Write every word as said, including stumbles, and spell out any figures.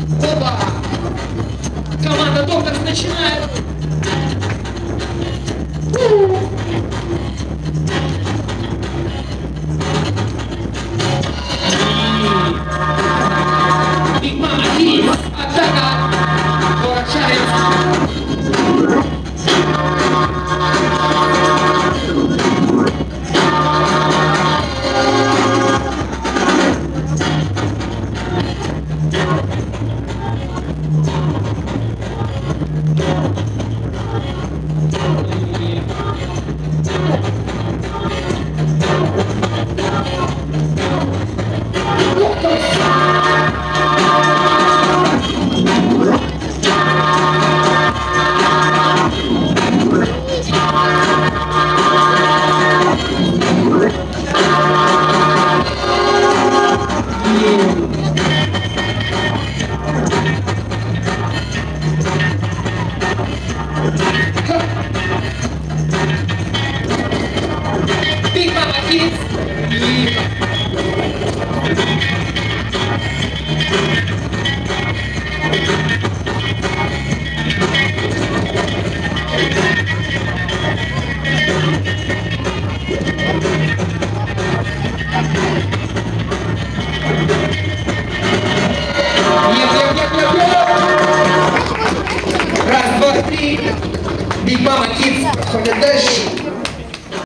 Опа! Команда Доктор начинает. Big Mama Kids, атака! Big Mama Kids. Раз, два, три. Big Mama Kids проходят дальше.